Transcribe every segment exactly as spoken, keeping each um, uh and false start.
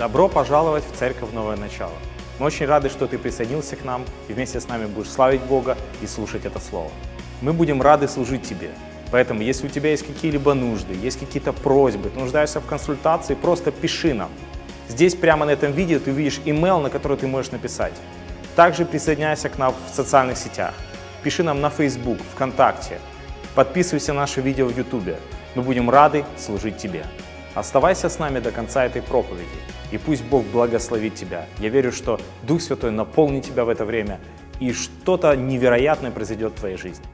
Добро пожаловать в Церковь Новое Начало. Мы очень рады, что ты присоединился к нам и вместе с нами будешь славить Бога и слушать это Слово. Мы будем рады служить тебе. Поэтому, если у тебя есть какие-либо нужды, есть какие-то просьбы, ты нуждаешься в консультации, просто пиши нам. Здесь прямо на этом видео ты увидишь имейл, на который ты можешь написать. Также присоединяйся к нам в социальных сетях. Пиши нам на Facebook, ВКонтакте. Подписывайся на наше видео в YouTube. Мы будем рады служить тебе. Оставайся с нами до конца этой проповеди, и пусть Бог благословит тебя. Я верю, что Дух Святой наполнит тебя в это время, и что-то невероятное произойдет в твоей жизни.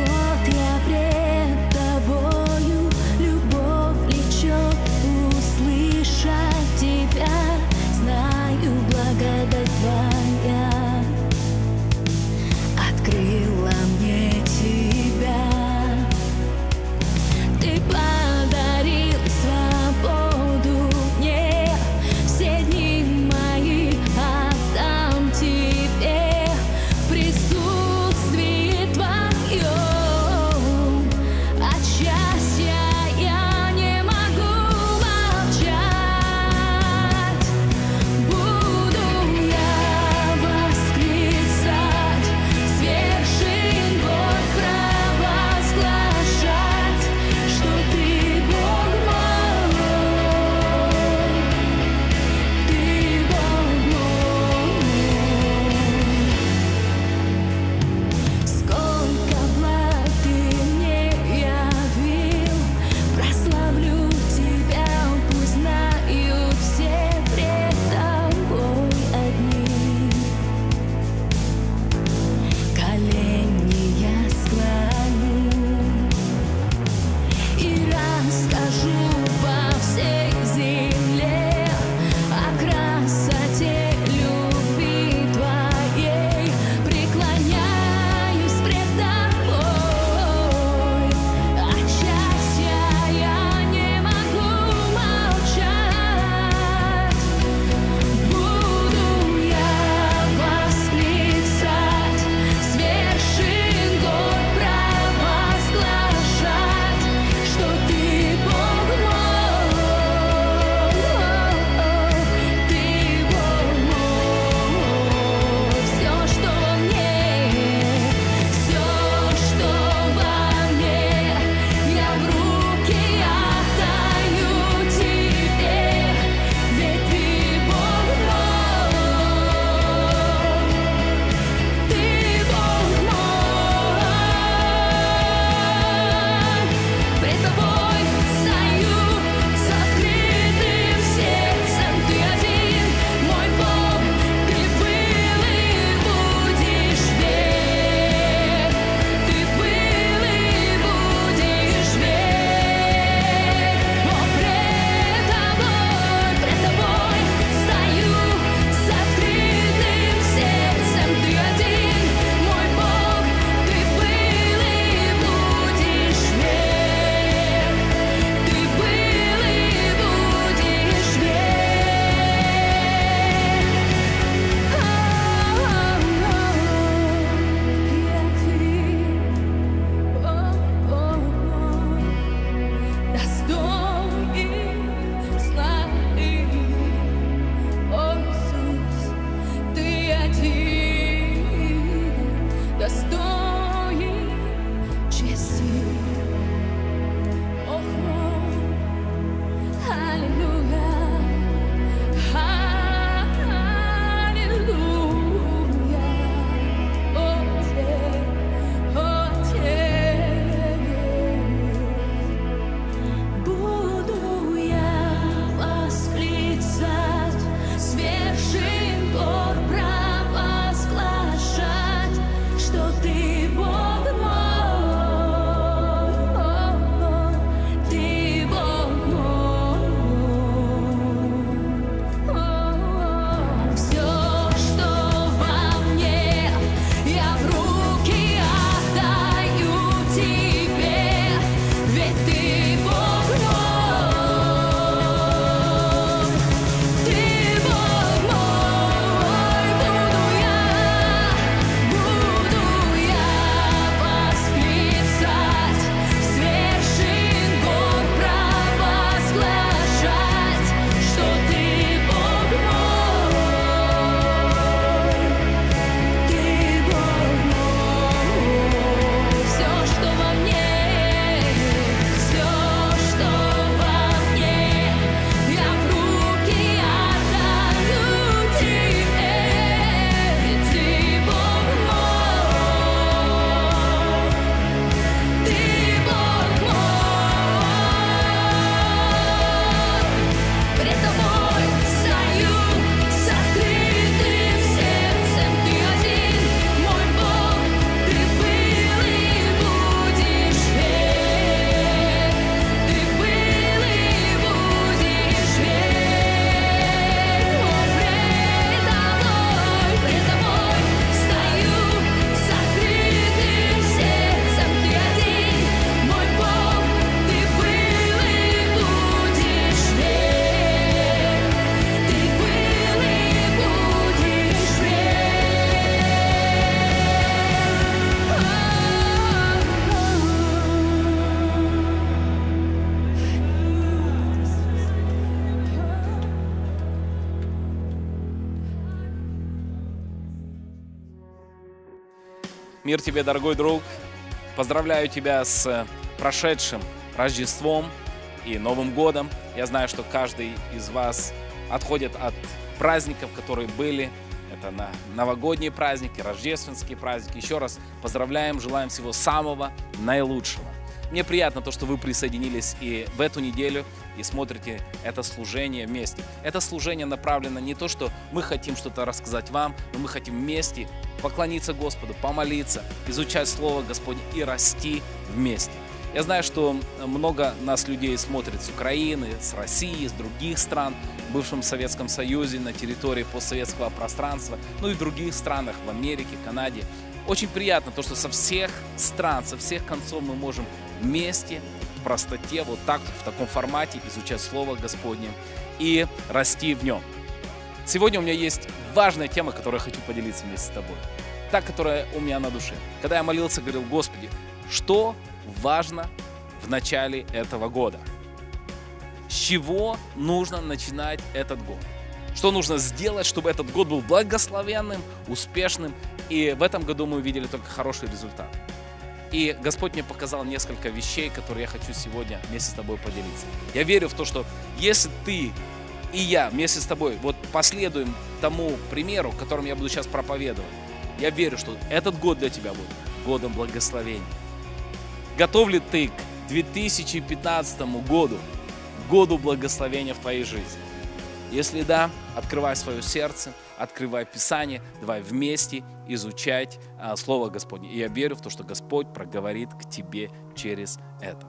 Вот я пред тобою, любовь влечет, услышь. Мир тебе, дорогой друг. Поздравляю тебя с прошедшим Рождеством и Новым годом. Я знаю, что каждый из вас отходит от праздников, которые были. Это на новогодние праздники, рождественские праздники. Еще раз поздравляем, желаем всего самого наилучшего. Мне приятно то, что вы присоединились и в эту неделю и смотрите это служение вместе. Это служение направлено не то, что мы хотим что-то рассказать вам, но мы хотим вместе поклониться Господу, помолиться, изучать Слово Господне и расти вместе. Я знаю, что много нас людей смотрит с Украины, с России, с других стран, в бывшем Советском Союзе, на территории постсоветского пространства, ну и в других странах, в Америке, Канаде. Очень приятно то, что со всех стран, со всех концов мы можем вместе, в простоте, вот так, в таком формате изучать Слово Господне и расти в нем. Сегодня у меня есть важная тема, которую я хочу поделиться вместе с тобой. Та, которая у меня на душе. Когда я молился, говорил: Господи, что важно в начале этого года? С чего нужно начинать этот год? Что нужно сделать, чтобы этот год был благословенным, успешным? И в этом году мы увидели только хороший результат. И Господь мне показал несколько вещей, которые я хочу сегодня вместе с тобой поделиться. Я верю в то, что если ты и я вместе с тобой вот последуем тому примеру, которым я буду сейчас проповедовать, я верю, что этот год для тебя будет годом благословения. Готов ли ты к две тысячи пятнадцатому году, году благословения в твоей жизни? Если да, открывай свое сердце, открывай Писание, давай вместе изучать а, Слово Господне. И я верю в то, что Господь проговорит к тебе через это.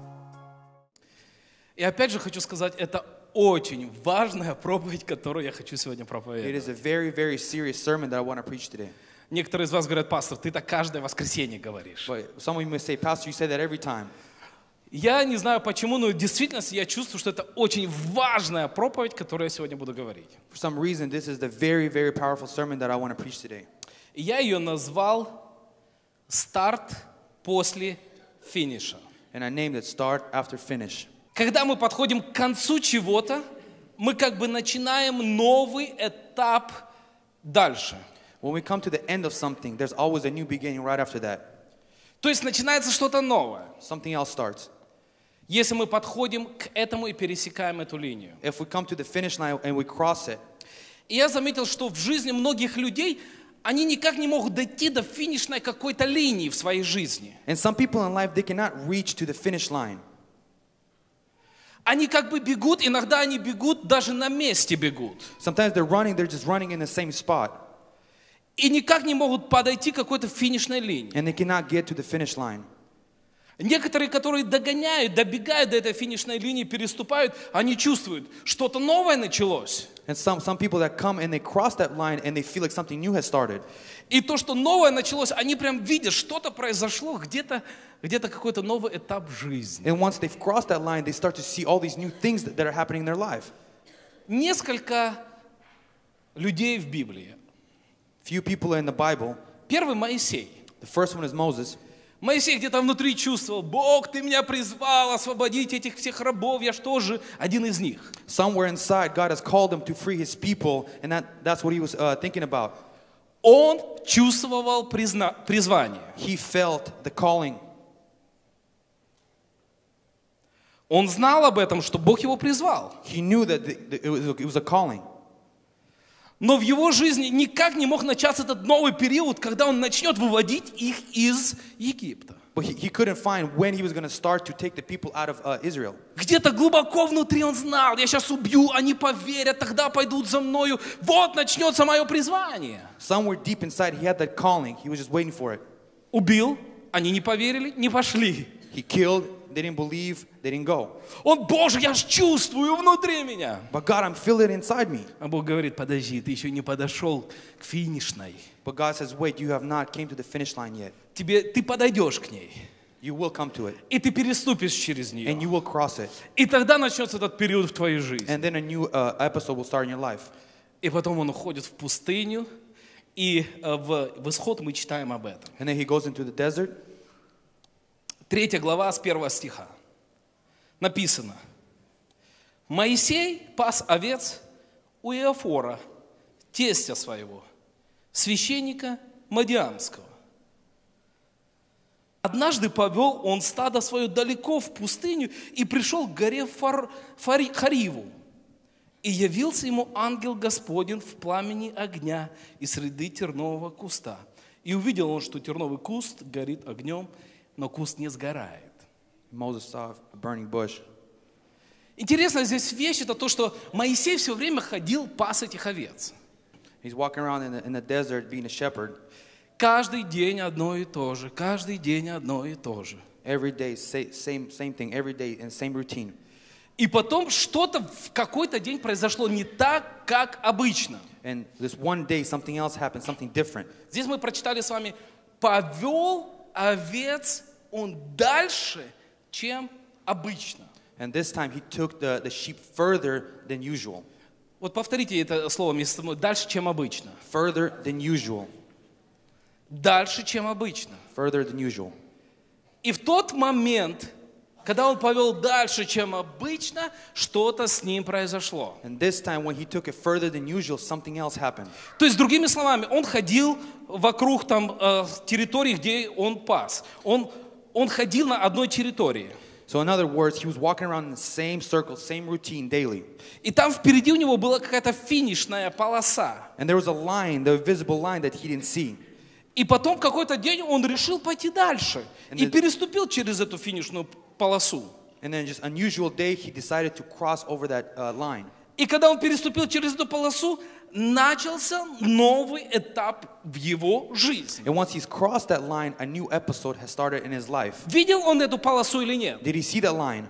И опять же хочу сказать, это очень важная проповедь, которую я хочу сегодня проповедовать. It is a very, very serious sermon that I want to preach today. Некоторые из вас говорят: пастор, ты так каждое воскресенье говоришь. But some of you may say, Pastor, you say that every time. Я не знаю почему, но в действительности я чувствую, что это очень важная проповедь, которую я сегодня буду говорить. For some reason, this is the very, very powerful sermon that I want to preach today. И я ее назвал «Старт после финиша». And I named it Start After Finish. Когда мы подходим к концу чего-то, мы как бы начинаем новый этап дальше. When we come to the end of something, there's always a new beginning right after that. То есть начинается что-то новое. Something else starts. Если мы подходим к этому и пересекаем эту линию. If we come to the finish line and we cross it, И я заметил, что в жизни многих людей они никак не могут дойти до финишной какой-то линии в своей жизни. and some people in life, they cannot reach to the finish line. Они как бы бегут, иногда они бегут, даже на месте бегут. Sometimes they're running, they're just running in the same spot. И никак не могут подойти к какой-то финишной линии. And they cannot get to the finish line. Некоторые, которые догоняют, добегают до этой финишной линии, переступают, они чувствуют, что-то новое началось. And some, some people that come and they cross that line and they feel like something new has started. И то, что новое началось, они прям видят, что-то произошло, где-то, где-то какой-то новый этап жизни. And once they've crossed that line, they start to see all these new things that, that are happening in their life. Несколько людей в Библии. Few people in the Bible. Первый Моисей. The first one is Moses. Моисей где-то внутри чувствовал: Бог, ты меня призвал освободить этих всех рабов, я что же один из них. Somewhere inside, God has called him to free his people, and that, that's what he was uh, thinking about. Он чувствовал призна... призвание. He felt the calling. Он знал об этом, что Бог его призвал. He knew that the, the, it, was, it was a calling. Но в его жизни никак не мог начаться этот новый период, когда он начнет выводить их из Египта. But he, he couldn't find when he was going to start to take the people out of uh, Israel. Где-то глубоко внутри он знал: я сейчас убью, они поверят, тогда пойдут за мною. Вот начнется мое призвание. Somewhere deep inside, he had that calling. He was just waiting for it. Убил, они не поверили, не пошли. He killed, they didn't believe, they didn't go. Он: Боже, я ж чувствую внутри меня. But God, I'm feeling it inside me. А Бог говорит: подожди, ты еще не подошел к финишной. But God says, wait, you have not came to the finish line yet. Тебе, ты подойдешь к ней. You will come to it. И ты переступишь через And нее. you will cross it. И тогда начнется этот период в твоей жизни. And then a new uh, episode will start in your life. И потом он уходит в пустыню. И э, в, в Исход мы читаем об этом. And then he goes into the desert. Третья глава с первого стиха. Написано: Моисей пас овец у Иофора, тестя своего, священника Мадиамского. Однажды повел он стадо свое далеко в пустыню и пришел к горе Фар, Фари, Хариву. И явился ему ангел Господень в пламени огня и среды тернового куста. И увидел он, что терновый куст горит огнем, но куст не сгорает. Moses saw a burning bush. Интересная здесь вещь, это то, что Моисей все время ходил пас этих овец. He's walking around in the, in the desert being a shepherd. Каждый день одно и то же, каждый день одно и то же. Every day, sa- same, same thing, every day, in the same routine. И потом что-то в какой-то день произошло не так, как обычно. And this one day, something else happened, something different. Здесь мы прочитали с вами, повел овец он дальше, чем обычно. And this time, he took the, the sheep further than usual. Вот повторите это слово вместе со мной, дальше, чем обычно. Further than usual. Дальше, чем обычно. Further than usual. И в тот момент, когда он повел дальше, чем обычно, что-то с ним произошло. And this time, when he took it further than usual, something else happened. То есть, другими словами, он ходил вокруг там э, территории, где он пас. Он, он ходил на одной территории. So in other words, he was walking around in the same circle, same routine daily. И там впереди у него была какая-то финишная полоса. And there was a line, the visible line that he didn't see. И потом в какой-то день он решил пойти дальше. And И then- переступил через эту финишную полосу. And then just unusual day, he decided to cross over that uh, line. И когда он переступил через эту полосу, начался новый этап в его жизни. And once he's crossed that line, a new episode has started in his life. Видел он эту полосу или нет? Did he see that line?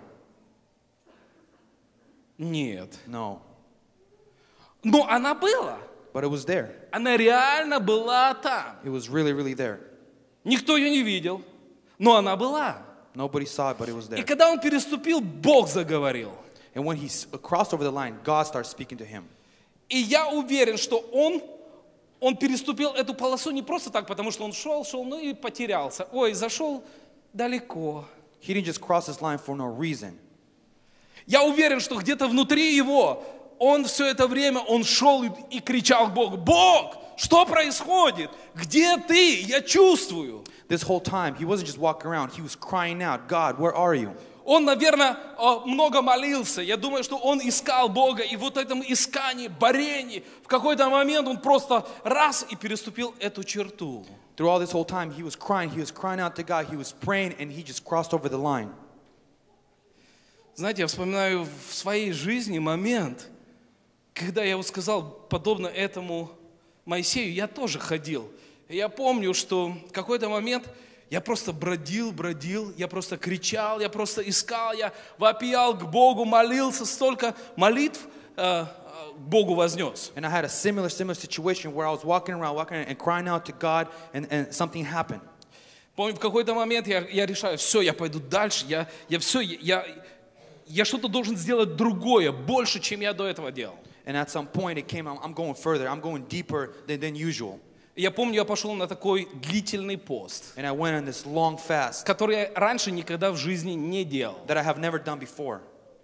Нет. No. Но она была. But it was there. Она реально была там. It was really, really there. Никто ее не видел, но она была. Nobody saw it, but it was И there. когда он переступил, Бог заговорил. And when he s- crossed over the line, God started speaking to him. И я уверен, что он, он переступил эту полосу не просто так, потому что он шел, шел, ну и потерялся. Ой, зашел далеко. He didn't just cross this line for no reason. Я уверен, что где-то внутри его он все это время, он шел и, и кричал к Богу: Бог, что происходит? Где ты? Я чувствую. This whole time, he wasn't just walking around, he was crying out, God, where are you? Он, наверное, много молился. Я думаю, что он искал Бога. И вот в этом искании, борении, в какой-то момент он просто раз и переступил эту черту. Through all this whole time, he was crying, he was crying out to God, he was praying, and he just crossed over the line. Знаете, я вспоминаю в своей жизни момент, когда я вот сказал, подобно этому Моисею, я тоже ходил. И я помню, что в какой-то момент я просто бродил, бродил, я просто кричал, я просто искал, я вопиял к Богу, молился, столько молитв э, к Богу вознес. And I had a similar, similar situation where I was walking around, walking around and crying out to God, and, and something happened. Помню, в какой-то момент я, я решаю, все, я пойду дальше, я, я все, я, я что-то должен сделать другое, больше, чем я до этого делал. And at some point it came, I'm, I'm going further, I'm going deeper than, than usual. И я помню, я пошел на такой длительный пост, And I went on this long fast который я раньше никогда в жизни не делал. that I have never done before.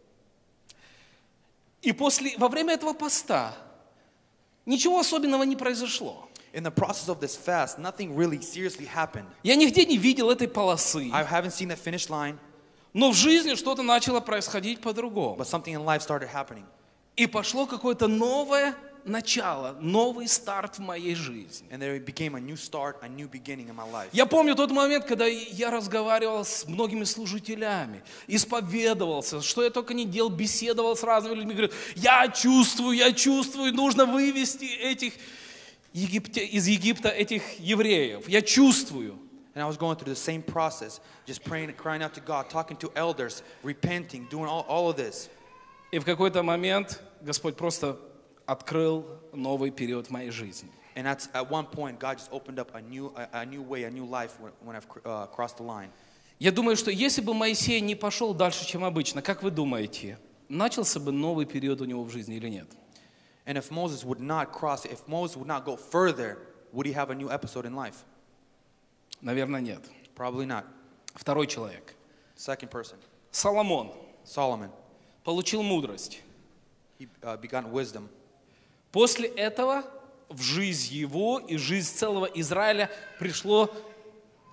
И после, во время этого поста ничего особенного не произошло. In the process of this fast, nothing really seriously happened. Я нигде не видел этой полосы, I haven't seen the finish line, но в жизни что-то начало происходить по-другому. but something in life started happening. И пошло какое-то новое начало, новый старт в моей жизни. And there became a new start, a new beginning in my life. Я помню тот момент, когда я разговаривал с многими служителями, исповедовался, что я только не делал, беседовал с разными людьми, говорю, я чувствую, я чувствую, нужно вывести этих Египте, из Египта этих евреев. Я чувствую. And I was going through the same process, just praying, crying out to God, talking to elders, repenting, doing all, all of this. И в какой-то момент Господь просто открыл новый период в моей жизни. And at, at one point, God just opened up a new, a, a new way, a new life when, when I've uh, crossed the line. Я думаю, что если бы Моисей не пошел дальше, чем обычно, как вы думаете, начался бы новый период у него в жизни или нет? And if Moses would not cross, if Moses would not go further, would he have a new episode in life? Наверное, нет. Probably not. Второй человек. Second person, Соломон Solomon. получил мудрость. He uh, begot wisdom.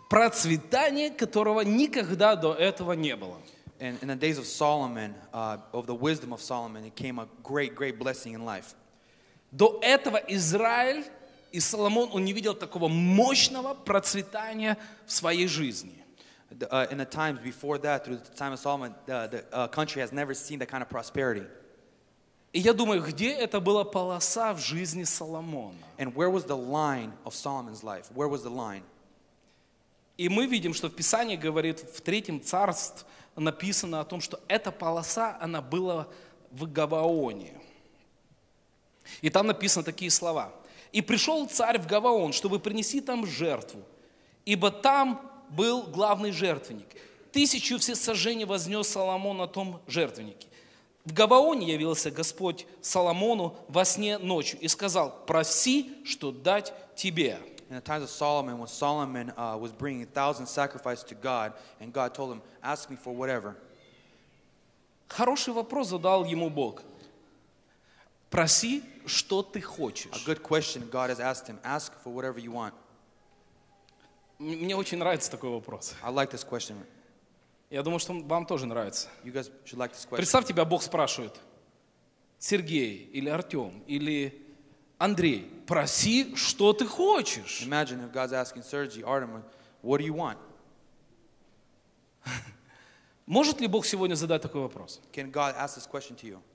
процветание, которого никогда до этого не было. And in the days of Solomon, uh, of the wisdom of Solomon, it came a great, great blessing in life. До этого Израиль и Соломон, он не видел такого мощного процветания в своей жизни. The, uh, in the times before that, through the time of Solomon, the, the uh, country has never seen that kind of prosperity. И я думаю, где это была полоса в жизни Соломона? And where was the line of Solomon's life? Where was the line? И мы видим, что в Писании говорит, в Третьем Царстве написано о том, что эта полоса, она была в Гаваоне. И там написаны такие слова. «И пришел царь в Гаваон, чтобы принести там жертву, ибо там был главный жертвенник. Тысячу всесожжений вознес Соломон на том жертвеннике. В Гаваоне явился Господь Соломону во сне ночью и сказал: проси, что дать тебе». In the times of Solomon, when Solomon uh, was bringing a thousand sacrifices to God, and God told him, ask me for whatever. Хороший вопрос задал ему Бог. Проси, что ты хочешь. A good question God has asked him, ask for whatever you want. М- Мне очень нравится такой вопрос. I like this question. Я думаю, что вам тоже нравится. You guys should like this question. Представь, тебя Бог спрашивает: Сергей или Артем или Андрей, проси, что ты хочешь. Imagine if God's asking Sergi, Artem, what do you want? Может ли Бог сегодня задать такой вопрос? Can God ask this question to you?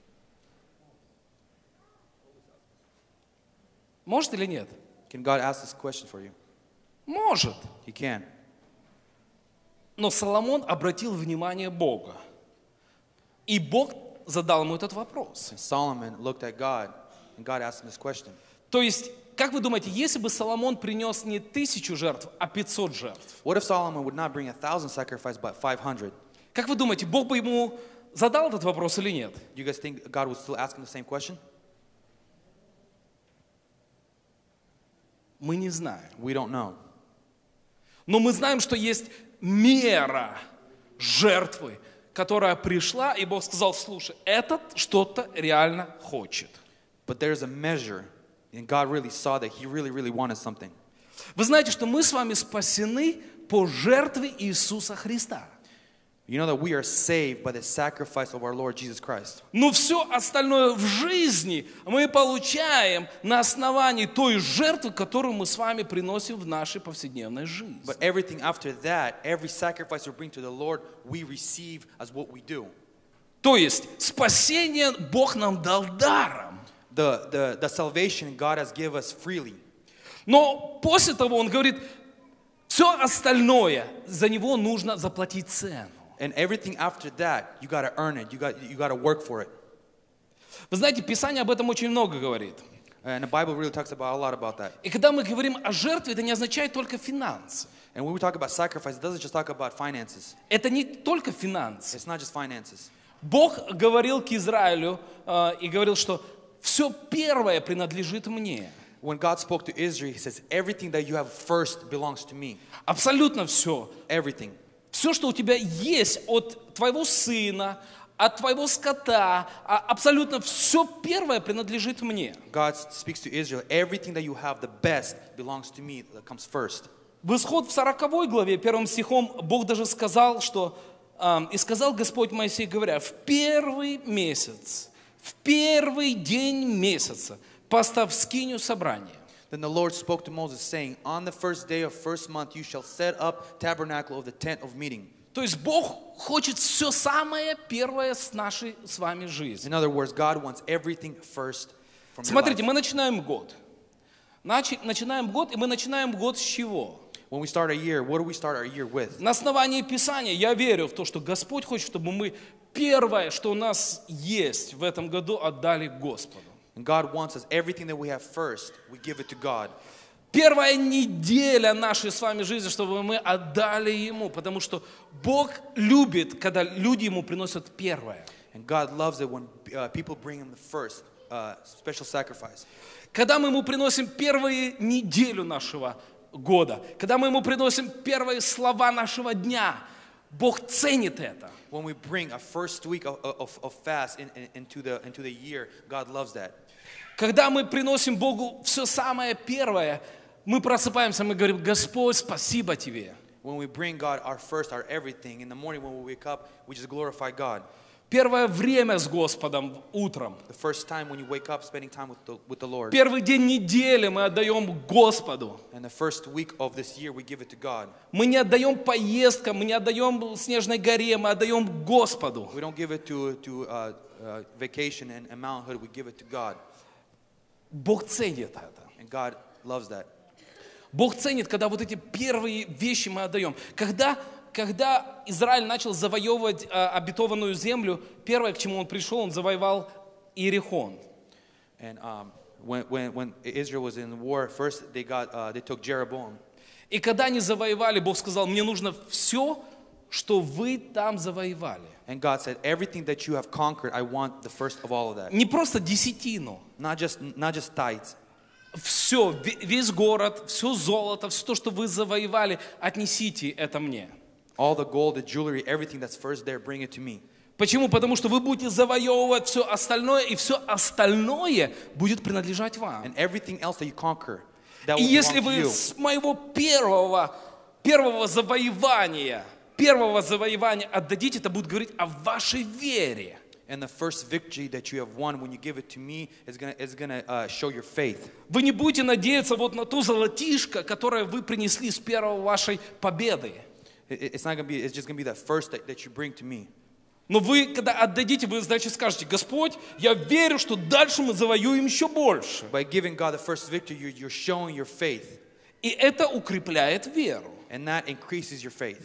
Может или нет? Can God ask this question for you? Может. He can. Но Соломон обратил внимание Бога. И Бог задал ему этот вопрос. And Solomon looked at God, and God asked him this question. То есть, как вы думаете, если бы Соломон принес не тысячу жертв, а пятьсот жертв, What if Solomon would not bring a thousand sacrifices, but five hundred? как вы думаете, Бог бы ему задал этот вопрос или нет? Do you guys think God would still ask him the same question? Мы не знаем. We don't know. Но мы знаем, что есть мера жертвы, которая пришла, и Бог сказал: слушай, этот что-то реально хочет. But there's a measure, and God really saw that he really, really wanted something. Вы знаете, что мы с вами спасены по жертве Иисуса Христа. You know that we are saved by the sacrifice of our Lord Jesus Christ. Но все остальное в жизни мы получаем на основании той жертвы, которую мы с вами приносим в нашей повседневной жизни. But everything after that, every sacrifice we bring to the Lord, we receive as what we do. То есть спасение Бог нам дал даром. The, the, the salvation God has given us freely. Но после того Он говорит, все остальное, за него нужно заплатить цену. And everything after that, you got to earn it. You got, you got to work for it. Вы знаете, Писание об этом очень много говорит. And the Bible really talks about a lot about that. И когда мы говорим о жертве, это не означает только финансы. And when we talk about sacrifice, it doesn't just talk about finances. Это не только финансы. It's not just finances. Бог говорил к Израилю э, и говорил, что все первое принадлежит мне. When God spoke to Israel, he says, everything that you have first belongs to me. Абсолютно все. Everything. Все, что у тебя есть от твоего сына, от твоего скота, а абсолютно все первое принадлежит мне. God speaks to Israel, everything that you have, the best belongs to me, that comes first. В Исход в сороковой главе, первым стихом, Бог даже сказал, что э, «И сказал Господь Моисею, говоря, в первый месяц, в первый день месяца поставь скинию собрания». Then the Lord spoke to Moses, saying, on the first day of first month you shall set up tabernacle of the tent of meeting. То есть Бог хочет все самое первое с нашей с вами жизни. In other words, God wants everything first from your Смотрите, life. мы начинаем год. Начи- Начинаем год, и мы начинаем год с чего? When we start a year, what do we start our year with? На основании Писания я верю в то, что Господь хочет, чтобы мы первое, что у нас есть в этом году, отдали Господу. And God wants us, everything that we have first, we give it to God. Первая неделя нашей с вами жизни, чтобы мы отдали Ему, потому что Бог любит, когда люди Ему приносят первое. And God loves it when uh, people bring Him the first uh, special sacrifice. Когда мы Ему приносим первую неделю нашего года, когда мы Ему приносим первые слова нашего дня, Бог ценит это. When we bring a first week of, of, of fast in, in, into, the, into the year, God loves that. Когда мы приносим Богу все самое первое, Мы просыпаемся, мы говорим: Господь, спасибо Тебе. When we bring God our first, our everything, in the morning when we wake up, we just glorify God. Первое время с Господом утром. The first time when you wake up, spending time with the, with the Lord. Первый день недели мы отдаем Господу. And the first week of this year, we give it to God. Мы не отдаем поездкам, мы не отдаем Снежной горе, мы отдаем Господу. We don't give it to, to uh, uh, vacation and, and Mount Hood, we give it to God. Бог ценит это. And God loves that. Бог ценит, когда вот эти первые вещи мы отдаем. Когда, когда Израиль начал завоевывать а, обетованную землю, первое, к чему он пришел, он завоевал Иерихон. And um, when, when, when Israel was in war, first they, got, uh, they took Jeroboam. И когда они завоевали, Бог сказал: мне нужно все, что вы там завоевали. And God said, everything that you have conquered, I want the first of all of that. Не просто десятину. Not just, not just tithes. Все, весь город, все золото, все то, что вы завоевали, отнесите это мне. All the gold, the jewelry, everything that's first there, bring it to me. Почему? Потому что вы будете завоевывать все остальное, и все остальное будет принадлежать вам. And everything else that you conquer, that И will если belong to вы you. с моего первого, первого завоевания, первого завоевания отдадите, это будет говорить о вашей вере. And the first victory that you have won when you give it to me is gonna, is gonna uh, show your faith. Вы не будете надеяться вот на ту золотишко, которое вы принесли с первой вашей победы. It- It's not gonna be. It's just gonna be that first that, that you bring to me. Но вы, когда отдадите, вы, значит, скажете: Господь, я верю, что дальше мы завоюем еще больше. By giving God the first victory, you're, you're showing your faith, И это укрепляет веру. and that increases your faith.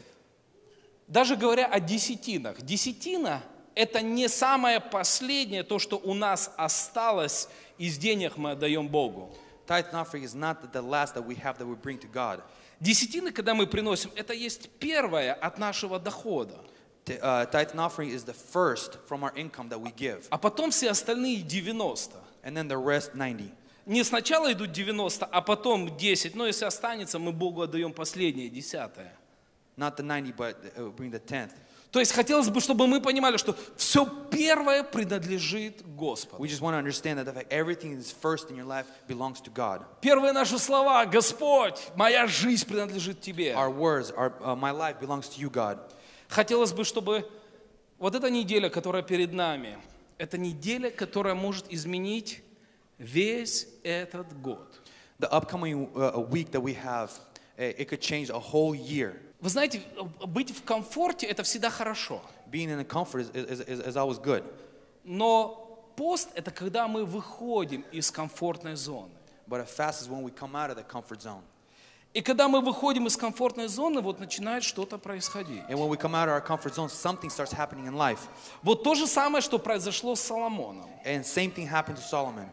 Даже говоря о десятинах. Десятина – это не самое последнее, то, что у нас осталось из денег мы отдаем Богу. Tithe and offering is not the, the last that we have that we bring to God. Десятины, когда мы приносим, это есть первое от нашего дохода. T- uh, Tithe and offering is the first from our income that we give, А потом все остальные девяносто. and then the rest ninety. Не сначала идут девяносто, а потом десять. Но если останется, мы Богу отдаем последнее, десятое. Not the ninety, but uh, bring the tenth. То есть хотелось бы, чтобы мы понимали, что все первое принадлежит Господу. We just want to understand that the fact everything that's first in your life belongs to God. Первые наши слова: Господь, моя жизнь принадлежит Тебе. Our words, our, uh, my life belongs to you, God. Хотелось бы, чтобы вот эта неделя, которая перед нами, это неделя, которая может изменить весь этот год. The upcoming uh, week that we have, uh, it could change a whole year. Вы знаете, быть в комфорте – это всегда хорошо. Being in the comfort is, is, is, is always good. Но пост – это когда мы выходим из комфортной зоны. But a fast is when we come out of the comfort zone. И когда мы выходим из комфортной зоны, вот начинает что-то происходить. And when we come out of our comfort zone, something starts happening in life. Вот то же самое, что произошло с Соломоном. And same thing happened to Solomon.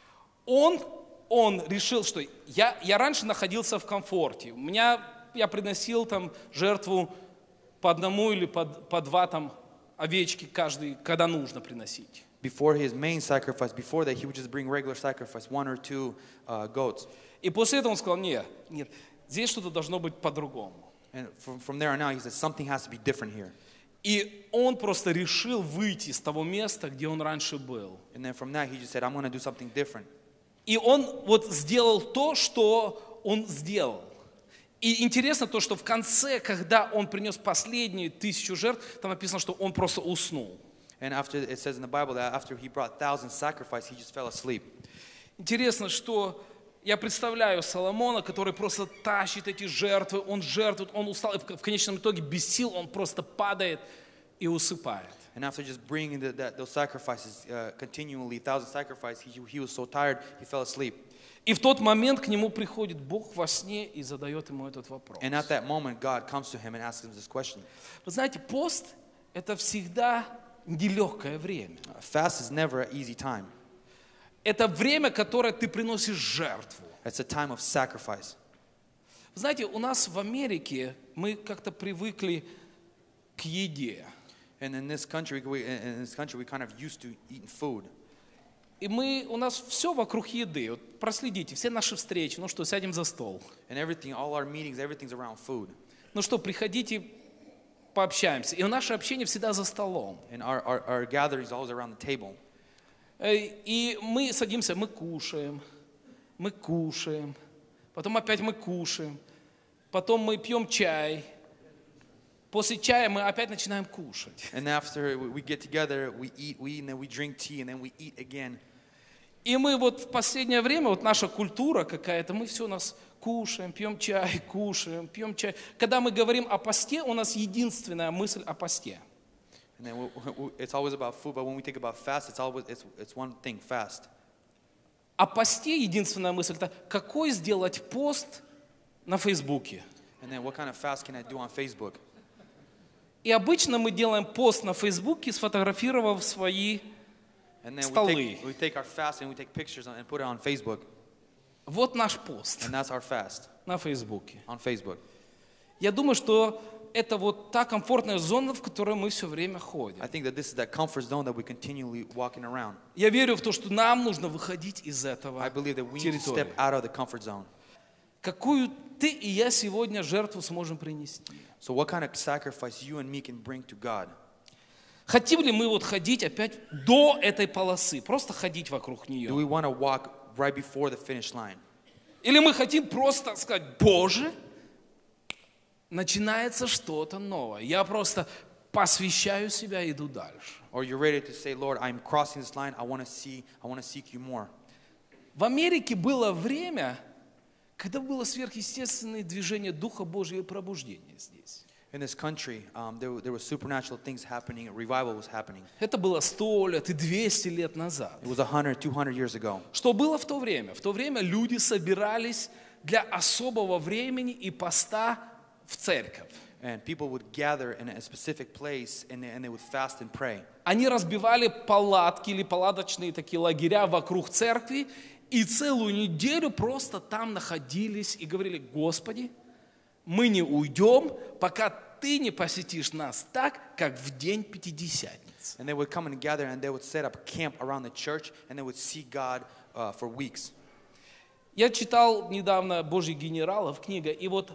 Он, он решил, что я, я раньше находился в комфорте. У меня, я приносил там жертву по одному или по, по два там овечки каждый, когда нужно приносить. Before his main sacrifice, before that, he would just bring regular sacrifice, one or two uh, goats. И после этого он сказал: нет, нет, здесь что-то должно быть по-другому. And from, from there on out, he said, something has to be different here. И он просто решил выйти из того места, где он раньше был. And then from that, he just said, I'm going to do something different. И он вот сделал то, что он сделал. И интересно то, что в конце, когда он принес последнюю тысячу жертв, там написано, что он просто уснул. And after, it says in the Bible that after he brought thousand sacrifice, he just fell asleep. Интересно, что я представляю Соломона, который просто тащит эти жертвы, он жертвует, он устал, и в конечном итоге без сил он просто падает и усыпает. And after just bringing the, that, those sacrifices uh, continually, thousand sacrifices, he, he was so tired, he fell asleep. И в тот момент к нему приходит Бог во сне и задает ему этот вопрос. And at that moment, God comes to him and asks him this question. Вы знаете, пост – это всегда нелегкое время. Fast is never an easy time. Это время, которое ты приносишь жертву. It's a time of sacrifice. Вы знаете, у нас в Америке мы как-то привыкли к еде. And in this country, we, in this country, we kind of used to eating food. И мы, у нас все вокруг еды. Вот проследите, все наши встречи, ну что, сядем за стол. And everything, all our meetings, everything's around food. Ну что, приходите, пообщаемся. И наше общение всегда за столом. And our, our, our gatherings always around the table. Э, И мы садимся, мы кушаем, мы кушаем, потом опять мы кушаем, потом мы пьем чай. После чая мы опять начинаем кушать. And after we we get together, we eat, we eat, and then we drink tea, and then we eat again. И мы вот в последнее время, вот наша культура какая-то, мы все у нас кушаем, пьем чай, кушаем, пьем чай. Когда мы говорим о посте, у нас единственная мысль о посте. And then we, we, it's always about food, but when we think about fast, it's always it's it's one thing, fast. О посте единственная мысль – это какой сделать пост на Фейсбуке. And then what kind of fast can I do on Facebook? И обычно мы делаем пост на Фейсбуке, сфотографировав свои And then we столы. take, we take our fast and we take pictures and put it on Facebook. Вот наш пост And that's our fast на Фейсбуке. on Facebook. Я думаю, что это вот та комфортная зона, в которой мы все время ходим. I think that this is that comfort zone that we continually walking around. Я верю в то, что нам нужно выходить из этого I believe that we need to территории. step out of the comfort zone. Какую ты и я сегодня жертву сможем принести? So what kind of sacrifice you and me can bring to God? Хотим ли мы вот ходить опять до этой полосы, просто ходить вокруг Do нее? we want to walk right before the finish line? Или мы хотим просто сказать, Боже, начинается что-то новое. Я просто посвящаю себя и иду дальше. Or you're ready to say, Lord, I'm crossing this line. I want to see, I want to seek you more. В Америке было время, когда было сверхъестественное движение Духа Божьего и пробуждение здесь. In this country, um, there, there were supernatural things happening. A revival was happening. Это было сто лет и двести лет назад. It was one hundred, two hundred years ago. Что было в то время? В то время люди собирались для особого времени и поста в церковь. And people would gather in a specific place and, and they would fast and pray. Они разбивали палатки или палаточные такие лагеря вокруг церкви и целую неделю просто там находились и говорили, Господи, мы не уйдем, пока Ты не посетишь нас так, как в день Пятидесятницы. And they would come and gather and they would set up a camp around the church and they would see God uh, for weeks. Я читал недавно «Божьих генералов» книга, и вот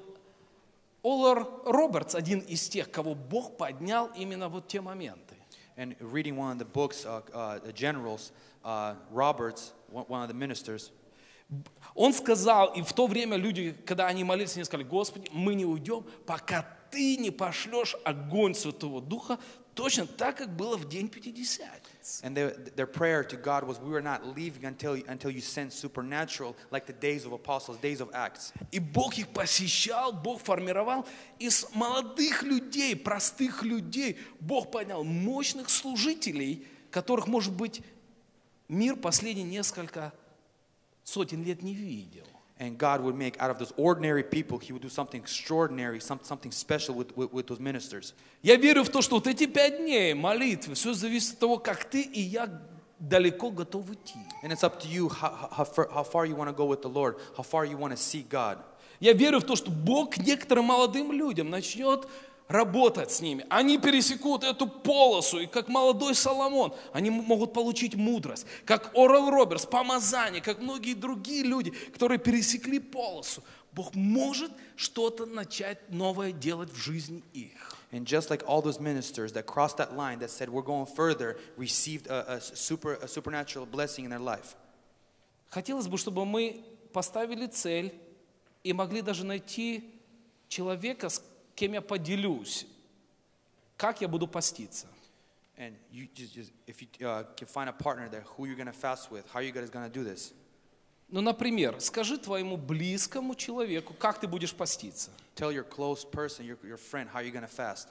Олар Робертс, один из тех, кого Бог поднял именно вот те моменты. And reading one of the books, uh, uh, the generals, uh, Roberts, one one of the ministers, Он сказал, и в то время люди, когда они молились, они сказали, Господи, мы не уйдем, пока Ты не пошлешь огонь Святого Духа, точно так, как было в день Пятидесятницы. and their, their prayer to God was, we were not leaving until, until you sent supernatural, like the days of apostles, days of Acts. И Бог их посещал, Бог формировал. Из молодых людей, простых людей, Бог поднял мощных служителей, которых, может быть, мир последние несколько сотен лет не видел. And God would make out of those ordinary people, He would do something extraordinary, some, something special with, with, with those ministers. Я верю в то, что вот эти пять дней молитвы, все зависит от того, как ты и я далеко готовы идти. And it's up to you how, how, far, how far you want to go with the Lord, how far you want to see God. Я верю в то, что Бог к некоторым молодым людям начнет работать с ними. Они пересекут эту полосу, и как молодой Соломон, они могут получить мудрость. Как Орал Робертс, помазание, как многие другие люди, которые пересекли полосу. Бог может что-то начать новое делать в жизни их. And just like all those ministers that crossed that line, that said, we're going further, received a, a, super, a supernatural blessing in their life. Хотелось бы, чтобы мы поставили цель и могли даже найти человека, с кем я поделюсь, как я буду поститься. And you just, just if you uh, can find a partner there, who you're going to fast with, how you guys going to do this? Ну, например, скажи твоему близкому человеку, как ты будешь поститься. Tell your close person, your, your friend, how you're going to fast.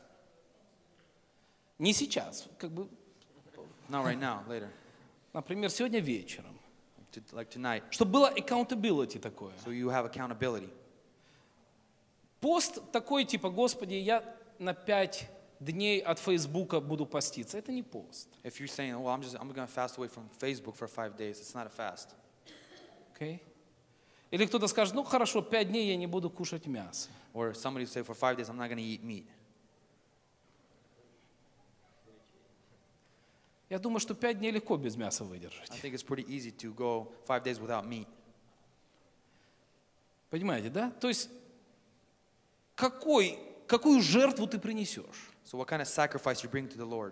Не сейчас, как бы, Not right now, later. например, сегодня вечером. To, like tonight. Чтобы было accountability такое. So you have accountability. Пост такой, типа, Господи, я на пять дней от Фейсбука буду поститься. Это не пост. If you're saying, well, I'm just I'm going to fast away from Facebook for five days, it's not a fast. Okay? Или кто-то скажет, ну хорошо, пять дней я не буду кушать мясо. Or somebody say, for five days, I'm not going to eat meat. Я думаю, что пять дней легко без мяса выдержать. I think it's pretty easy to go five days without meat. Понимаете, да? То есть, какой, какую жертву ты принесешь? So what kind of sacrifice you bring to the Lord?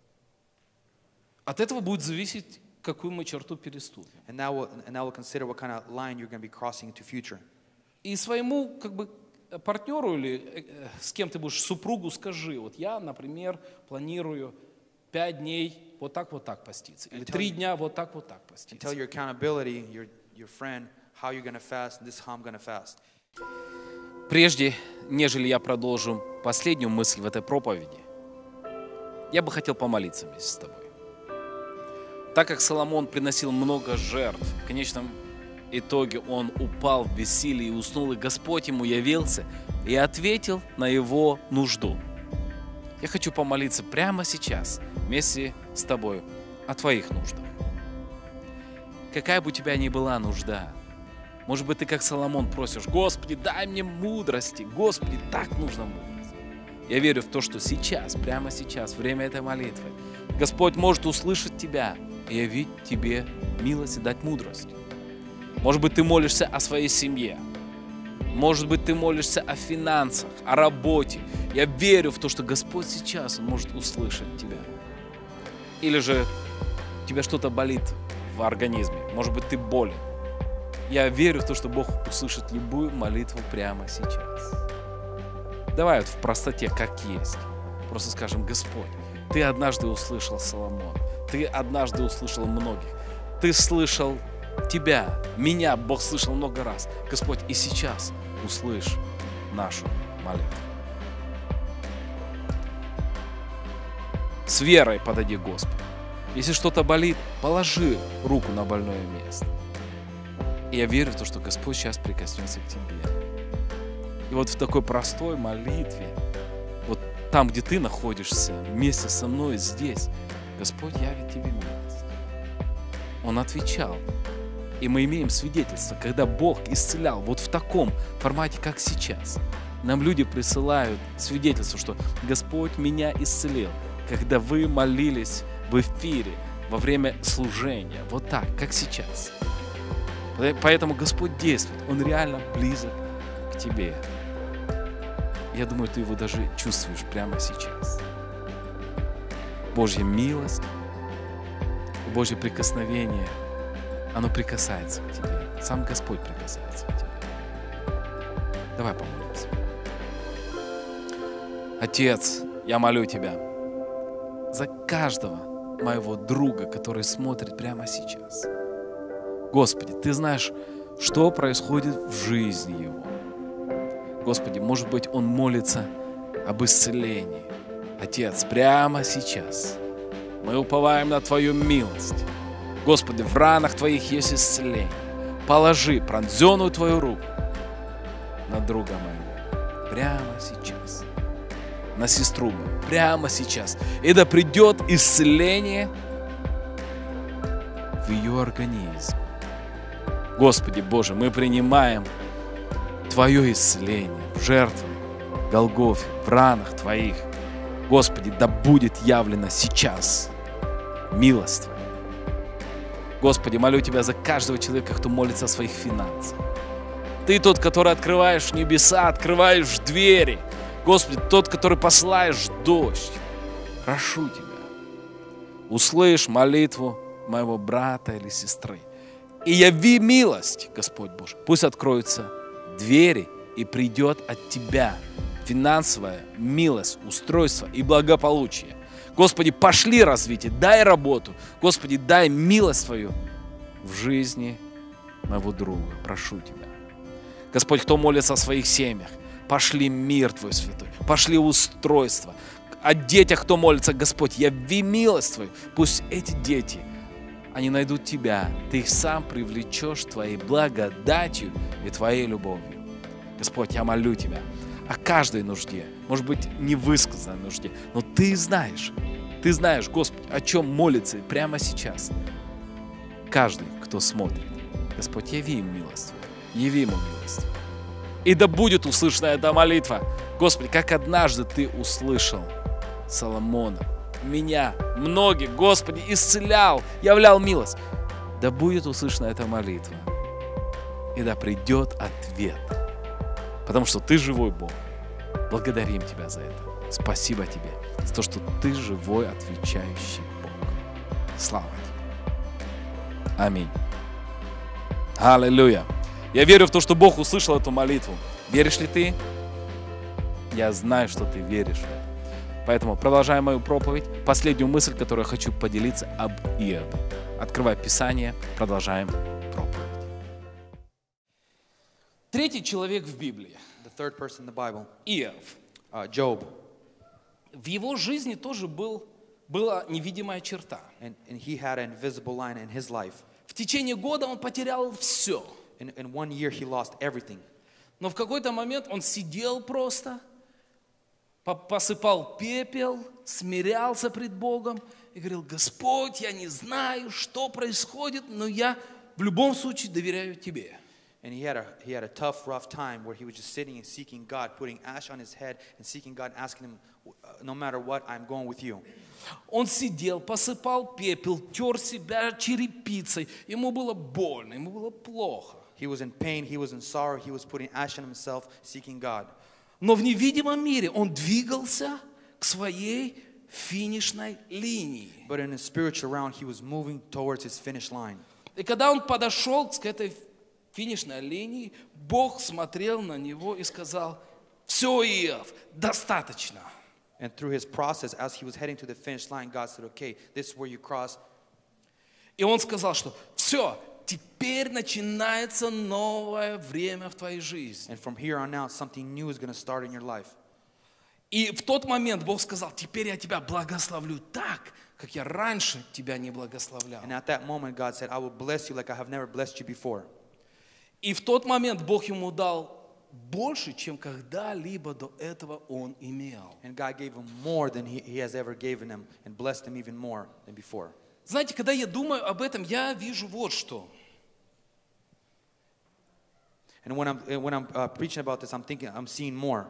От этого будет зависеть, какую мы черту переступим. And that will, and that will consider what kind of line you're going to be crossing into future. И своему как бы партнеру или э, с кем ты будешь, супругу скажи, вот я, например, планирую пять дней вот так вот так поститься, или три дня вот так вот так And tell поститься. your accountability, your, your friend, how you're going to fast, and this is how I'm going to fast. Прежде, нежели я продолжу последнюю мысль в этой проповеди, я бы хотел помолиться вместе с тобой. Так как Соломон приносил много жертв, в конечном итоге он упал в бессилие и уснул, и Господь ему явился и ответил на его нужду. Я хочу помолиться прямо сейчас вместе с тобой о твоих нуждах. Какая бы у тебя ни была нужда, может быть, ты как Соломон просишь: Господи, дай мне мудрости, Господи, так нужно мудрость. Я верю в то, что сейчас, прямо сейчас, время этой молитвы, Господь может услышать тебя и явить тебе милость и дать мудрость. Может быть, ты молишься о своей семье. Может быть, ты молишься о финансах, о работе. Я верю в то, что Господь сейчас Он может услышать тебя. Или же у тебя что-то болит в организме. Может быть, ты болен. Я верю в то, что Бог услышит любую молитву прямо сейчас. Давай вот в простоте, как есть. Просто скажем: Господь, Ты однажды услышал Соломона. Ты однажды услышал многих. Ты слышал Тебя, меня Бог слышал много раз. Господь, и сейчас услышь нашу молитву. С верой подойди к Господу. Если что-то болит, положи руку на больное место. И я верю в то, что Господь сейчас прикоснется к тебе. И вот в такой простой молитве, вот там, где ты находишься, вместе со мной здесь, Господь явит тебе милость. Он отвечал. И мы имеем свидетельство, когда Бог исцелял вот в таком формате, как сейчас. Нам люди присылают свидетельство, что Господь меня исцелил, когда вы молились в эфире во время служения, вот так, как сейчас. Поэтому Господь действует, Он реально близок к тебе. Я думаю, ты его даже чувствуешь прямо сейчас. Божья милость, Божье прикосновение, оно прикасается к тебе. Сам Господь прикасается к тебе. Давай помолимся. Отец, я молю Тебя за каждого моего друга, который смотрит прямо сейчас. Господи, Ты знаешь, что происходит в жизни его. Господи, может быть, он молится об исцелении. Отец, прямо сейчас мы уповаем на Твою милость. Господи, в ранах Твоих есть исцеление. Положи пронзенную Твою руку на друга моего прямо сейчас, на сестру мою прямо сейчас. И да придет исцеление в ее организм. Господи Боже, мы принимаем Твое исцеление в жертве Голгофе, в ранах Твоих. Господи, да будет явлена сейчас милость Твоя. Господи, молю Тебя за каждого человека, кто молится о своих финансах. Ты тот, который открываешь небеса, открываешь двери. Господи, тот, который посылаешь дождь. Прошу Тебя, услышь молитву моего брата или сестры. И яви милость, Господь Божий. Пусть откроются двери и придет от Тебя финансовая милость, устройство и благополучие. Господи, пошли развитие, дай работу. Господи, дай милость Твою в жизни моего друга. Прошу Тебя. Господь, кто молится о своих семьях, пошли мир Твой святой, пошли устройство. О детях, кто молится, Господь, яви милость Твою. Пусть эти дети, они найдут Тебя. Ты их сам привлечешь Твоей благодатью и Твоей любовью. Господь, я молю Тебя о каждой нужде, может быть, невысказанной нужде, но Ты знаешь, Ты знаешь, Господь, о чем молится прямо сейчас каждый, кто смотрит. Господь, яви им милость Твою, яви ему милость Твою. И да будет услышана эта молитва, Господи, как однажды Ты услышал Соломона, меня, многих, Господи, исцелял, являл милость. Да будет услышана эта молитва, и да придет ответ. Потому что Ты живой Бог. Благодарим Тебя за это. Спасибо Тебе за то, что Ты живой, отвечающий Бог. Слава Тебе. Аминь. Аллилуйя. Я верю в то, что Бог услышал эту молитву. Веришь ли ты? Я знаю, что ты веришь в это. Поэтому продолжаем мою проповедь. Последнюю мысль, которую я хочу поделиться об Иове. Открывай Писание, продолжаем проповедь. Третий человек в Библии. The third person in the Bible, Иов. uh, Job. В его жизни тоже был, была невидимая черта. And, and he had an invisible line in his life. В течение года он потерял все. In, in one year, he lost everything. Но в какой-то момент он сидел просто, по- посыпал пепел, смирялся пред Богом и говорил: Господь, я не знаю, что происходит, но я в любом случае доверяю Тебе. And he had a he had a tough, rough time where he was just sitting and seeking God, putting ash on his head and seeking God, asking him, no matter what, I'm going with you. Он сидел, посыпал пепел, тер себя черепицей. Ему было больно, ему было плохо. He was in pain, he was in sorrow, he was putting ash on himself, seeking God. Но в невидимом мире он двигался к своей финишной линии. But in the spiritual realm, he was moving towards his finish line. И когда он подошел к этой финишной линии, Бог смотрел на него и сказал: все, Иов, достаточно. And through his process, as he was heading to the finish line, God said, okay, this is where you cross. И он сказал, что все, теперь начинается новое время в твоей жизни. And from here on out, something new is going to start in your life. И в тот момент Бог сказал: теперь я тебя благословлю так, как я раньше тебя не благословлял. And at that moment, God said, I will bless you like I have never blessed you before. И в тот момент Бог ему дал больше, чем когда-либо до этого он имел. And God gave him more than he, he has ever given him and blessed him even more than before. Знаете, когда я думаю об этом, я вижу вот что. And when I'm, when I'm uh, preaching about this, I'm thinking, I'm seeing more.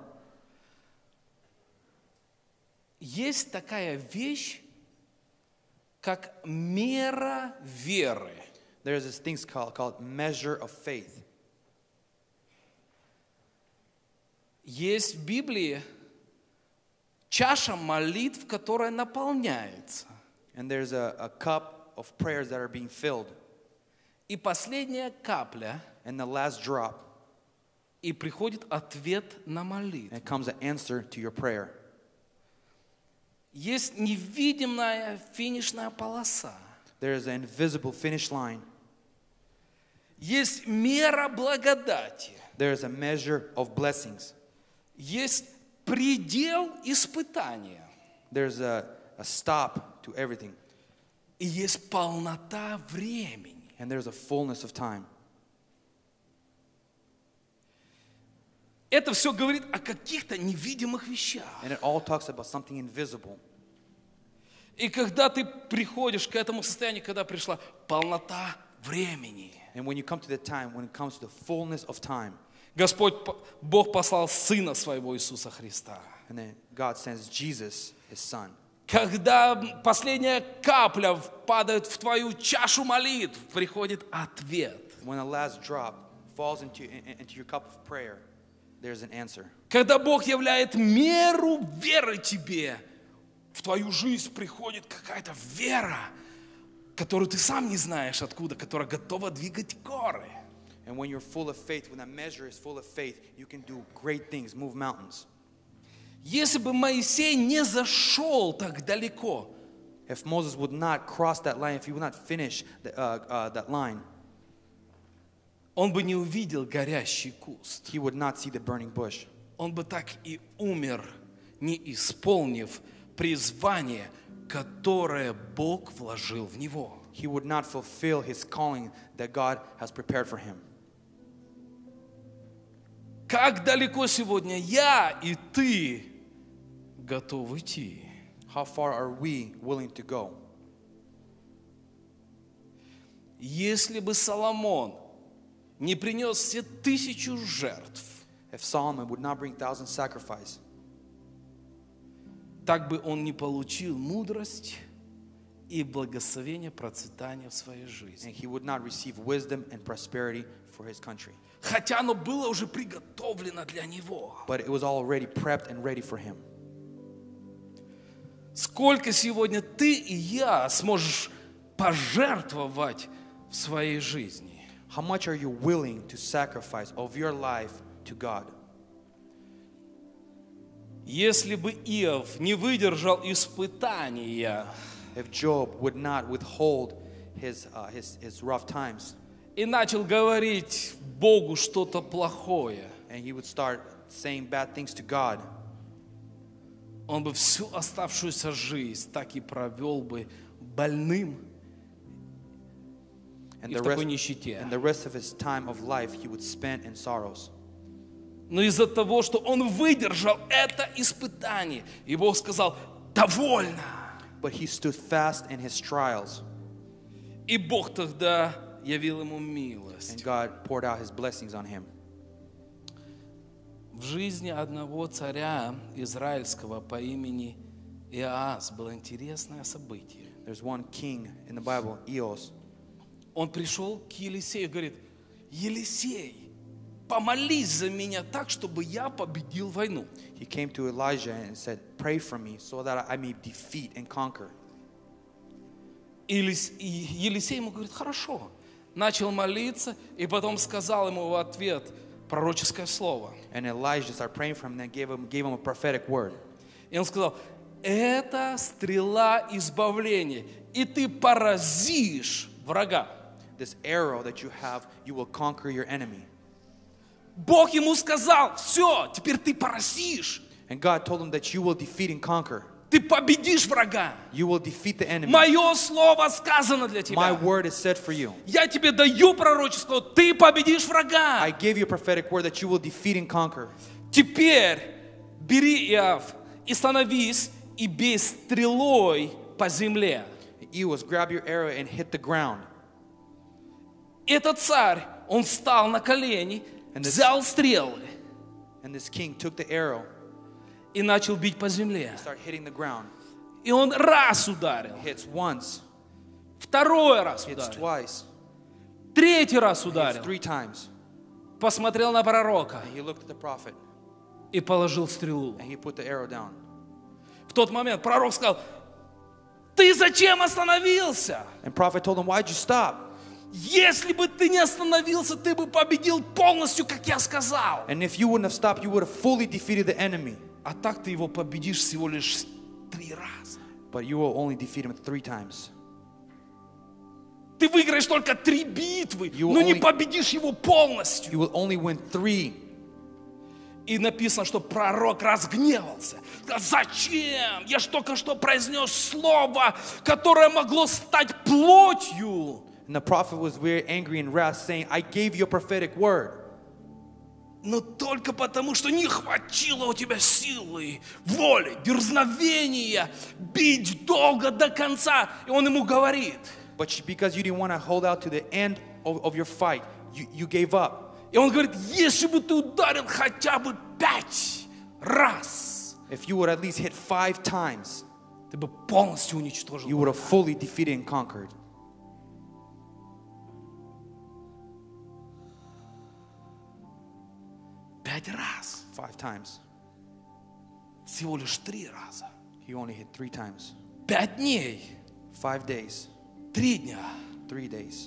Есть такая вещь, как мера веры. There's this thing called, called measure of faith. Есть в Библии чаша молитв, которая наполняется. And there's a, a cup of prayers that are being filled. И последняя капля, And the last drop, и приходит ответ на молитву. and comes an answer to your prayer. Есть невидимая финишная полоса. There is an invisible finish line. Есть мера благодати. There is a measure of blessings. Есть предел испытания. There's a, a stop to everything. И есть полнота времени. And there's a fullness of time. Это все говорит о каких-то невидимых вещах. And it all talks about something invisible. И когда ты приходишь к этому состоянию, когда пришла полнота времени, And when you come to the time, when it comes to the fullness of time, Господь, Бог послал Сына Своего Иисуса Христа. and then God sends Jesus, His Son. Когда последняя капля падает в твою чашу молитв, приходит ответ. When the last drop falls into, in- into your cup of prayer, there's an answer. Когда Бог являет меру веры тебе, в твою жизнь приходит какая-то вера, которую ты сам не знаешь откуда, которая готова двигать горы. And when you're full of faith, when that measure is full of faith, you can do great things, move mountains. Если бы Моисей не зашел так далеко, If Moses would not cross that line, if he would not finish the, uh, uh, that line, он бы не увидел горящий куст. he would not see the burning bush. Он бы так и умер, не исполнив призвание, которое Бог вложил в него. He would not fulfill his calling that God has prepared for him. Как далеко сегодня я и ты готовы идти? How far are we willing to go? Если бы Соломон не принес все тысячу жертв, If Solomon would not bring thousand sacrifice, так бы он не получил мудрость и благословение процветания в своей жизни. and he would not receive wisdom and prosperity for his country. Хотя оно было уже приготовлено для него. But it was already prepped and ready for him. Сколько сегодня ты и я сможешь пожертвовать в своей жизни? How much are you willing to sacrifice of your life to God? Если бы Иов не выдержал испытания If Job would not withhold his, uh, his, his rough times, и начал говорить Богу что-то плохое, and he would start saying bad things to God, он бы всю оставшуюся жизнь так и провел бы больным and и the, в такой rest, нищете. and the rest of his time of life he would spend in sorrows. Но из-за того, что он выдержал это испытание, и Бог сказал: довольно. But he stood fast in his trials, И Бог тогда явил ему and милость. God poured out his blessings on him. В жизни одного царя израильского по имени Иоас было интересное событие. There's one king in the Bible, Eos. Он пришел к Елисею и говорит: Елисей, помолись за меня так, чтобы я победил войну. He came to Elijah and said, pray for me so that I may defeat and conquer. И Елисей ему говорит: хорошо. Начал молиться, и потом сказал ему в ответ пророческое слово. And Elijah started praying for him and gave him, gave him a prophetic word. И он сказал: это стрела избавления, и ты поразишь врага. This arrow that you have, you will conquer your enemy. Бог ему сказал: все, теперь ты поразишь. And God told him that you will defeat and conquer. Ты победишь врага. You will defeat the enemy. Мое слово сказано для My тебя. word is said for you. Я тебе даю пророчество, ты победишь врага. I gave you a prophetic word that you will defeat and conquer. Теперь бери, Иов, и становись, и бей стрелой по земле. Eos, grab your arrow and hit the ground. Этот царь, он встал на колени, And this- взял стрелы And this king took the arrow, и начал бить по земле. started hitting the ground. И он раз ударил, Hits once, второй раз hits ударил, twice, третий раз hits ударил. three times. Посмотрел на пророка And he looked at the prophet и положил стрелу. and he put the arrow down. В тот момент пророк сказал: ты зачем остановился? And prophet told him, why'd you stop? Если бы ты не остановился, ты бы победил полностью, как я сказал. And if you wouldn't have stopped, you would have fully defeated the enemy. А так ты его победишь всего лишь три раза. But you will only defeat him three times. Ты выиграешь только три битвы, You но не only- победишь его полностью. You will only win three. И написано, что пророк разгневался. Сказал: зачем? Я ж только что произнес слово, которое могло стать плотью. And the prophet was very angry and wrath, saying, I gave you a prophetic word. Но только потому, что не хватило у тебя силы, воли, дерзновения бить долго до конца. И он ему говорит. But you- because you didn't want to hold out to the end of, of your fight, you, you gave up. И он говорит: если бы ты ударил хотя бы пять раз, If you would at least hit five times, ты бы полностью уничтожил. you would have fully defeated and conquered. Пять раз. Five times. Всего лишь три раза. He only hit three times. Пять дней. Five days, Три дня. three days.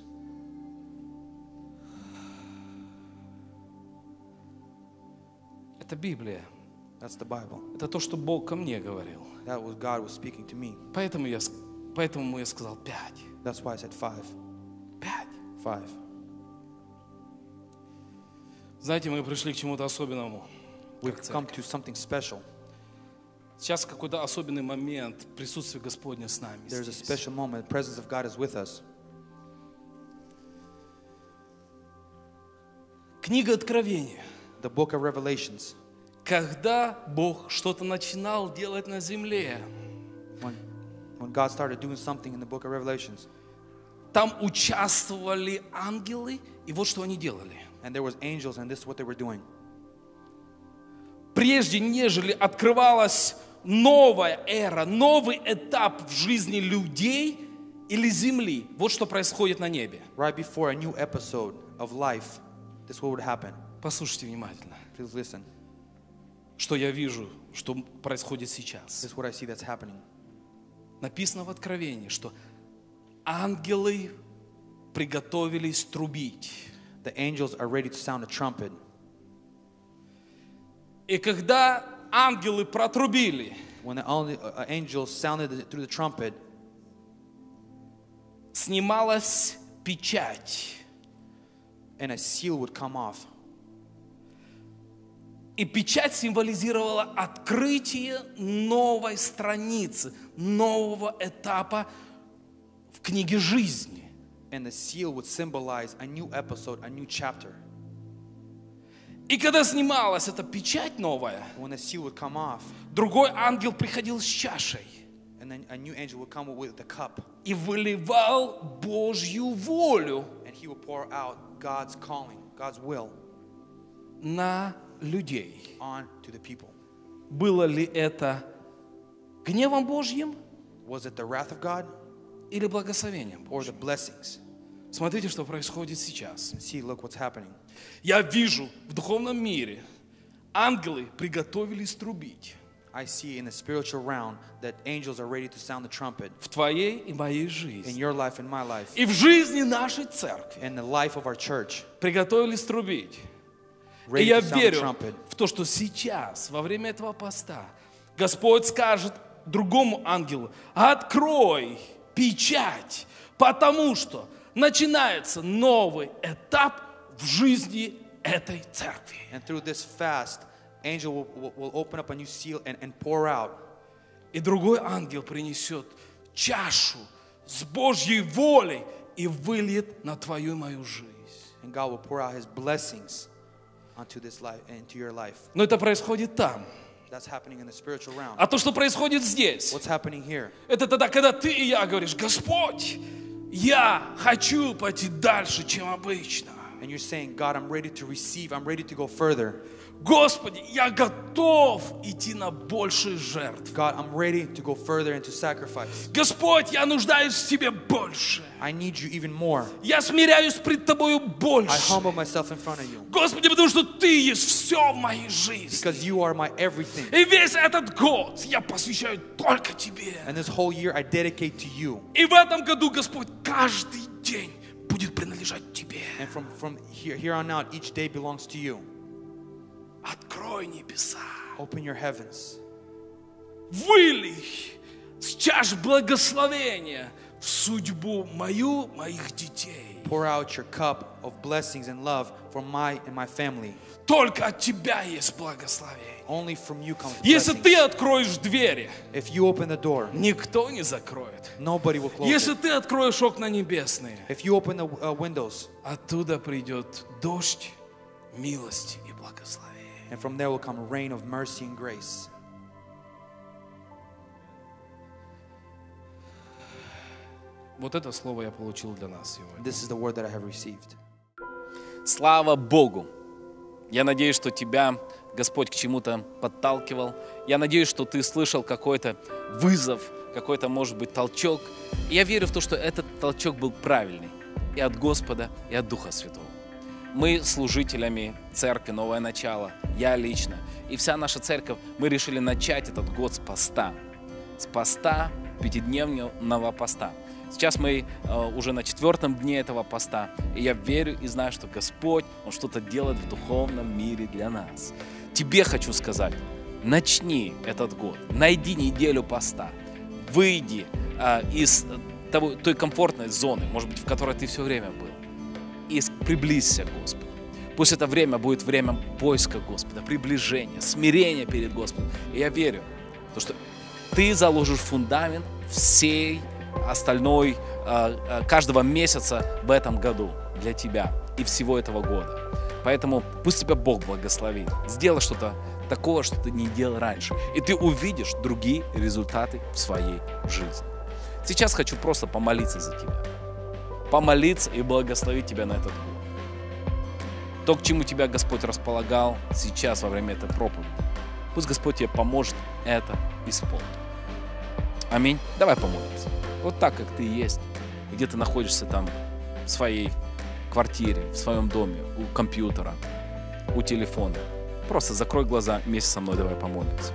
Это Библия. That's the Bible. Это то, что Бог ко мне говорил. That was God was speaking to me. Поэтому я, с- поэтому я сказал пять. That's why I said five. Пять. Five. Знаете, мы пришли к чему-то особенному. We've как come церковь. to something special. Сейчас какой-то особенный момент. Присутствие Господне с нами There's a здесь. special moment. The presence of God is with us. Книга Откровения. The book of Revelations. Когда Бог что-то начинал делать на земле, When, when God started doing something in the book of Revelations, там участвовали ангелы, и вот что они делали. and there was angels, and this is what they were doing. Прежде нежели открывалась новая эра, новый этап в жизни людей или земли, вот что происходит на небе. Right before a new episode of life, this is what would happen. Послушайте внимательно, Please listen. что я вижу, что происходит This сейчас. is what I see that's happening. Написано в Откровении, что ангелы приготовились трубить. the angels are ready to sound a trumpet. И когда ангелы протрубили, When the only, uh, angels sounded the, through the trumpet, снималась печать. and a seal would come off. И печать символизировала открытие новой страницы, нового этапа в книге жизни. And the seal would symbolize a new episode, a new chapter. И когда снималась эта печать новая, When the seal would come off, другой ангел приходил с чашей and then a new angel would come with the cup, и выливал Божью волю and he would pour out God's calling, God's will на людей. on to the people. Было ли это гневом Божьим Was it the wrath of God или благословением or the Божьим? blessings? Смотрите, что происходит сейчас. See, look what's happening. Я вижу в духовном мире, ангелы приготовились трубить I see in the spiritual realm that angels are ready to sound the trumpet в твоей и моей in жизни. your life and my life, И в жизни нашей церкви in the life of our church, приготовились трубить. И ready я to sound the верю trumpet. в то, что сейчас, во время этого поста, Господь скажет другому ангелу: открой печать, потому что начинается новый этап в жизни этой церкви. And through this fast, angel will, will, will open up a new seal and, and pour out. И другой ангел принесет чашу с Божьей волей и выльет на твою и мою жизнь. And God will pour out his blessings onto this life and into your life. Но это происходит там. That's happening in the spiritual realm. А то, что происходит здесь, What's happening here? это тогда, когда ты и я говоришь: Господь, я хочу пойти дальше, чем обычно. And you're saying, God, I'm ready to receive. I'm ready to go further. Господи, я готов идти на большие жертвы. God, I'm ready to go further into sacrifice. Господь, я нуждаюсь в Тебе больше. I need you even more. Я смиряюсь пред Тобою I больше. humble myself in front of you Господи, потому что Ты есть все в моей жизни. because you are my everything. И весь этот год я посвящаю только Тебе. And this whole year I dedicate to you. И в этом году, Господь, каждый день будет принадлежать Тебе. And from, from here, here on out, each day belongs to you. Открой небеса. Open your heavens. Вылей с чаш благословения в судьбу мою, моих детей. Pour out your cup of blessings and love for my and my family. Только от Тебя есть благословение. Only from you comes Если blessings. Ты откроешь двери, If you open the door, никто не закроет. nobody will close Если it. Ты откроешь окна небесные, If you open the uh, windows, оттуда придет дождь милости и благословения. and from there will come a rain of mercy and grace. Вот это слово я получил для нас сегодня. This is the word that I have received. Слава Богу! Я надеюсь, что тебя Господь к чему-то подталкивал. Я надеюсь, что ты слышал какой-то вызов, какой-то, может быть, толчок. И я верю в то, что этот толчок был правильный и от Господа, и от Духа Святого. Мы служителями церкви «Новое начало», я лично, и вся наша церковь, мы решили начать этот год с поста. С поста, пятидневного поста. Сейчас мы э, уже на четвертом дне этого поста, и я верю и знаю, что Господь, Он что-то делает в духовном мире для нас. Тебе хочу сказать, начни этот год, найди неделю поста, выйди э, из того, той комфортной зоны, может быть, в которой ты все время был, и приблизься к Господу. Пусть это время будет время поиска Господа, приближения, смирения перед Господом. И я верю, то, что ты заложишь фундамент всей остальной, каждого месяца в этом году для тебя и всего этого года. Поэтому пусть тебя Бог благословит. Сделай что-то такого, что ты не делал раньше. И ты увидишь другие результаты в своей жизни. Сейчас хочу просто помолиться за тебя. Помолиться и благословить тебя на этот год. То, к чему тебя Господь располагал сейчас во время этой проповеди. Пусть Господь тебе поможет это исполнить. Аминь. Давай помолимся. Вот так, как ты есть, где ты находишься там в своей квартире, в своем доме, у компьютера, у телефона. Просто закрой глаза, вместе со мной давай помолимся.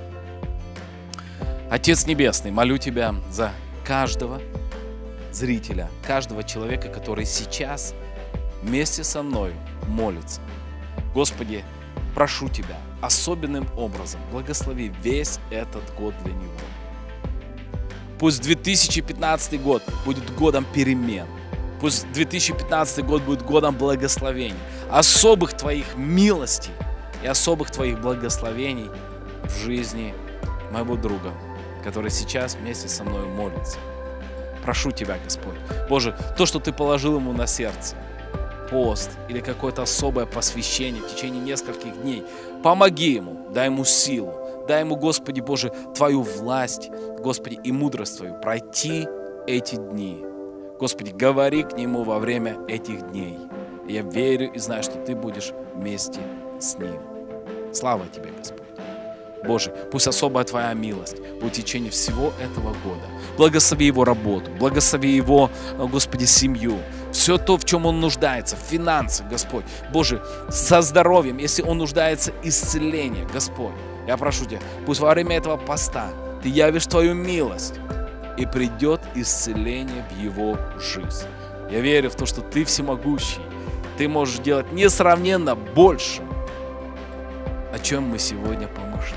Отец Небесный, молю Тебя за каждого зрителя, каждого человека, который сейчас вместе со мной молится. Господи, прошу Тебя особенным образом благослови весь этот год для него. Пусть две тысячи пятнадцатый год будет годом перемен. Пусть две тысячи пятнадцатый год будет годом благословений, особых Твоих милостей и особых Твоих благословений в жизни моего друга, который сейчас вместе со мной молится. Прошу Тебя, Господь. Боже, то, что Ты положил ему на сердце, пост или какое-то особое посвящение в течение нескольких дней, помоги ему, дай ему силу, дай ему, Господи Боже, Твою власть, Господи, и мудрость Твою пройти эти дни. Господи, говори к нему во время этих дней. И я верю и знаю, что Ты будешь вместе с ним. Слава Тебе, Господь. Боже, пусть особая Твоя милость будет в течение всего этого года. Благослови его работу, благослови его, Господи, семью. Все то, в чем он нуждается, финансы, Господь. Боже, со здоровьем, если он нуждается в исцелении, Господь. Я прошу Тебя, пусть во время этого поста Ты явишь Твою милость, и придет исцеление в его жизнь. Я верю в то, что Ты всемогущий. Ты можешь делать несравненно больше, о чем мы сегодня помышляем.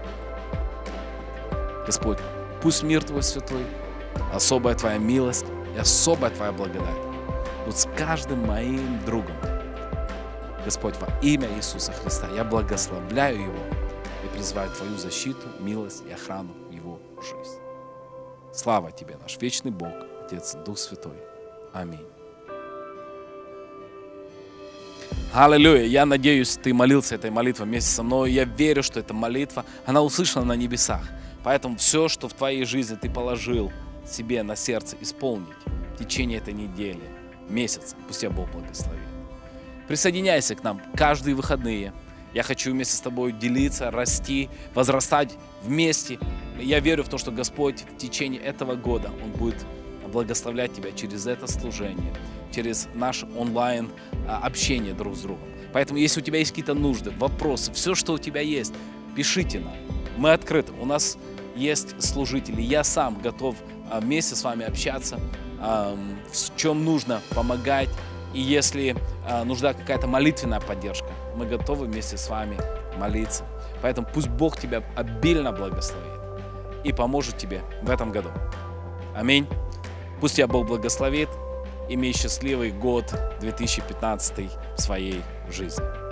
Господь, пусть мир Твой святой, особая Твоя милость и особая Твоя благодать будут с каждым моим другом. Господь, во имя Иисуса Христа я благословляю его и призываю Твою защиту, милость и охрану в его жизнь. Слава Тебе, наш вечный Бог, Отец, Дух Святой. Аминь. Аллилуйя. Я надеюсь, ты молился этой молитвой вместе со мной. Я верю, что эта молитва, она услышана на небесах. Поэтому все, что в твоей жизни ты положил себе на сердце исполнить в течение этой недели, месяца, пусть тебя Бог благословит. Присоединяйся к нам каждые выходные. Я хочу вместе с тобой делиться, расти, возрастать вместе. Я верю в то, что Господь в течение этого года, Он будет благословлять тебя через это служение, через наше онлайн общение друг с другом. Поэтому, если у тебя есть какие-то нужды, вопросы, все, что у тебя есть, пишите нам. Мы открыты. У нас есть служители. Я сам готов вместе с вами общаться, в чем нужно помогать. И если нужна какая-то молитвенная поддержка, мы готовы вместе с вами молиться. Поэтому пусть Бог тебя обильно благословит и поможет тебе в этом году. Аминь. Пусть тебя Бог благословит. Имей счастливый год две тысячи пятнадцатый в своей жизни.